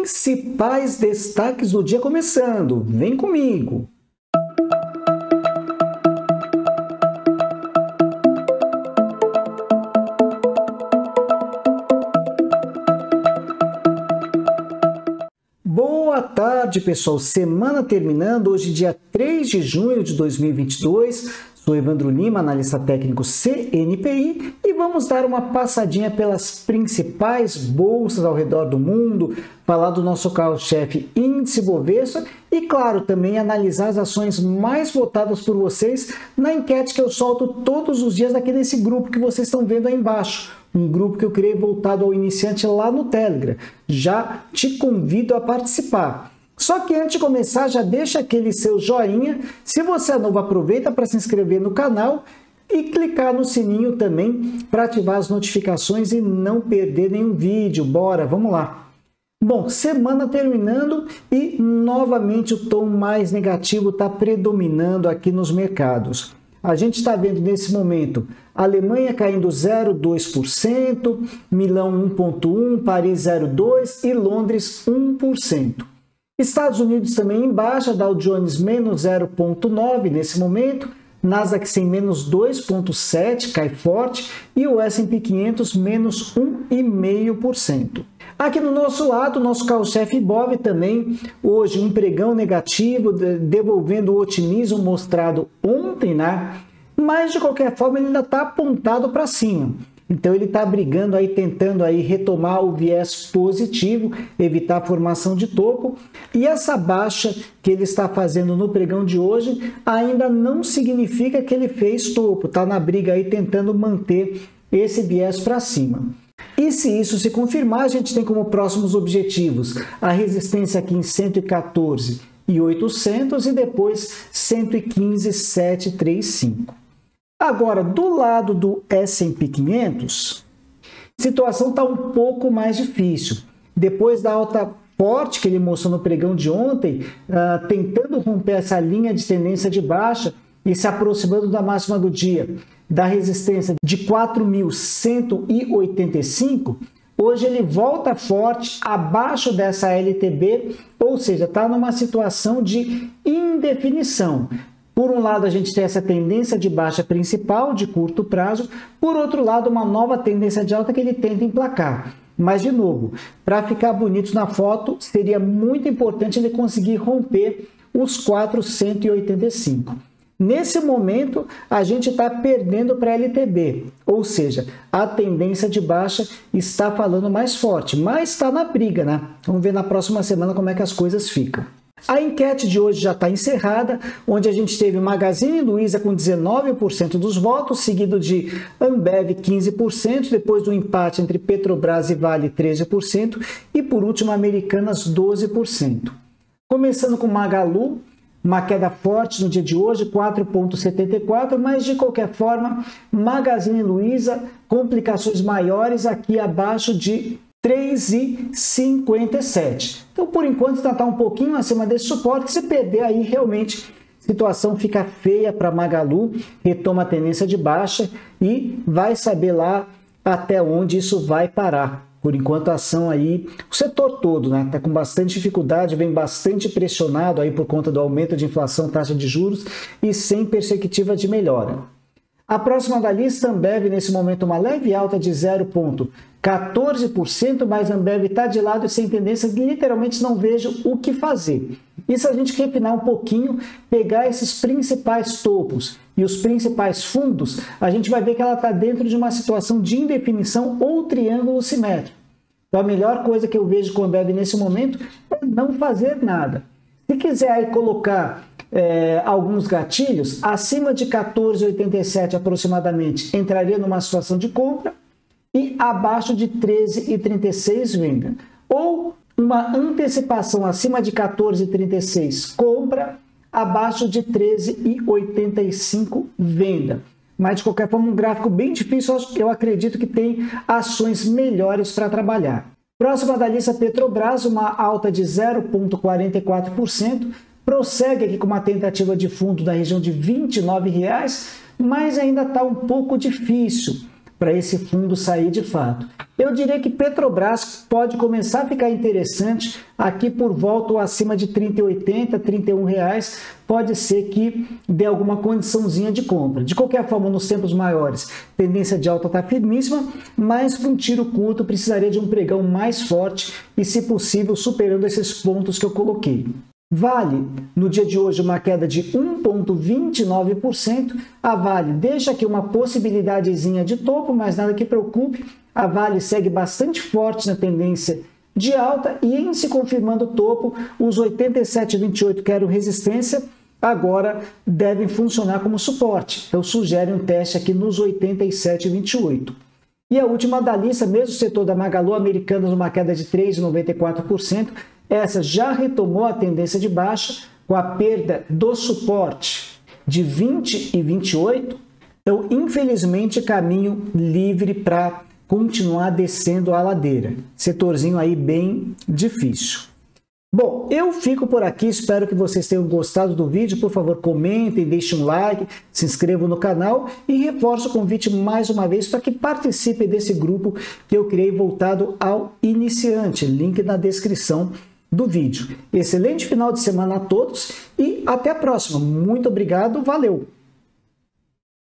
principais destaques do dia começando. Vem comigo! Boa tarde, pessoal. Semana terminando, hoje dia 3 de junho de 2022. Sou Evandro Lima, analista técnico CNPI, e vamos dar uma passadinha pelas principais bolsas ao redor do mundo, falar do nosso carro-chefe índice Bovespa e, claro, também analisar as ações mais votadas por vocês na enquete que eu solto todos os dias aqui nesse grupo que vocês estão vendo aí embaixo. Um grupo que eu criei voltado ao iniciante lá no Telegram. Já te convido a participar. Só que antes de começar, já deixa aquele seu joinha. Se você é novo, aproveita para se inscrever no canal e clicar no sininho também para ativar as notificações e não perder nenhum vídeo. Bora, vamos lá. Bom, semana terminando e novamente o tom mais negativo está predominando aqui nos mercados. A gente está vendo nesse momento a Alemanha caindo 0,2%, Milão 1,1%, Paris 0,2% e Londres 1%. Estados Unidos também em baixa, Dow Jones menos 0,9% nesse momento, Nasdaq 100 menos 2,7%, cai forte, e o S&P 500 menos 1,5%. Aqui no nosso lado, nosso carro-chefe Ibov também, hoje um pregão negativo, devolvendo o otimismo mostrado ontem, né? Mas de qualquer forma ele ainda está apontado para cima. Então ele está brigando aí, tentando aí retomar o viés positivo, evitar a formação de topo. E essa baixa que ele está fazendo no pregão de hoje ainda não significa que ele fez topo. Está na briga aí tentando manter esse viés para cima. E se isso se confirmar, a gente tem como próximos objetivos a resistência aqui em 114.800 e depois 115.735. Agora, do lado do S&P 500, a situação está um pouco mais difícil. Depois da alta forte que ele mostrou no pregão de ontem, tentando romper essa linha de tendência de baixa e se aproximando da máxima do dia, da resistência de 4.185, hoje ele volta forte abaixo dessa LTB, ou seja, está numa situação de indefinição. Por um lado, a gente tem essa tendência de baixa principal, de curto prazo. Por outro lado, uma nova tendência de alta que ele tenta emplacar. Mas, de novo, para ficar bonito na foto, seria muito importante ele conseguir romper os 485. Nesse momento, a gente está perdendo para a LTB, ou seja, a tendência de baixa está falando mais forte, mas está na briga, né? Vamos ver na próxima semana como é que as coisas ficam. A enquete de hoje já está encerrada, onde a gente teve Magazine Luiza com 19% dos votos, seguido de Ambev 15%, depois do empate entre Petrobras e Vale 13% e por último Americanas 12%. Começando com Magalu, uma queda forte no dia de hoje, 4,74%, mas de qualquer forma, Magazine Luiza, complicações maiores aqui abaixo de 3,57. Então, por enquanto, está um pouquinho acima desse suporte. Se perder, aí realmente a situação fica feia para Magalu, retoma a tendência de baixa e vai saber lá até onde isso vai parar. Por enquanto, a ação aí, o setor todo, né, está com bastante dificuldade, vem bastante pressionado aí por conta do aumento de inflação, taxa de juros e sem perspectiva de melhora. A próxima da lista, Ambev, nesse momento uma leve alta de 0,14%, mas Ambev está de lado e sem tendência, literalmente não vejo o que fazer. E se a gente refinar um pouquinho, pegar esses principais topos e os principais fundos, a gente vai ver que ela está dentro de uma situação de indefinição ou triângulo simétrico. Então a melhor coisa que eu vejo com a Ambev nesse momento é não fazer nada. Se quiser aí colocar alguns gatilhos, acima de 14,87 aproximadamente, entraria numa situação de compra e abaixo de 13,36 venda. Ou uma antecipação acima de 14,36 compra, abaixo de 13,85 venda. Mas de qualquer forma um gráfico bem difícil, eu acredito que tem ações melhores para trabalhar. Próxima da lista, Petrobras, uma alta de 0,44%, prossegue aqui com uma tentativa de fundo na região de R$ 29,00, mas ainda está um pouco difícil. para esse fundo sair de fato. Eu diria que Petrobras pode começar a ficar interessante aqui por volta ou acima de R$ 30,80, R$ 31, pode ser que dê alguma condiçãozinha de compra. De qualquer forma, nos tempos maiores, tendência de alta está firmíssima, mas para um tiro curto precisaria de um pregão mais forte e, se possível, superando esses pontos que eu coloquei. Vale, no dia de hoje, uma queda de 1,29%. A Vale deixa aqui uma possibilidadezinha de topo, mas nada que preocupe. A Vale segue bastante forte na tendência de alta e, em se confirmando o topo, os 87,28 que eram resistência, agora devem funcionar como suporte. Então, sugere um teste aqui nos 87,28. E a última da lista, mesmo o setor da Magalu Americanas, uma queda de 3,94%. Essa já retomou a tendência de baixa com a perda do suporte de 20 e 28. Então, infelizmente, caminho livre para continuar descendo a ladeira. Setorzinho aí bem difícil. Bom, eu fico por aqui, espero que vocês tenham gostado do vídeo. Por favor, comentem, deixem um like, se inscrevam no canal e reforço o convite mais uma vez para que participem desse grupo que eu criei voltado ao iniciante. Link na descrição do vídeo. Excelente final de semana a todos e até a próxima. Muito obrigado, valeu!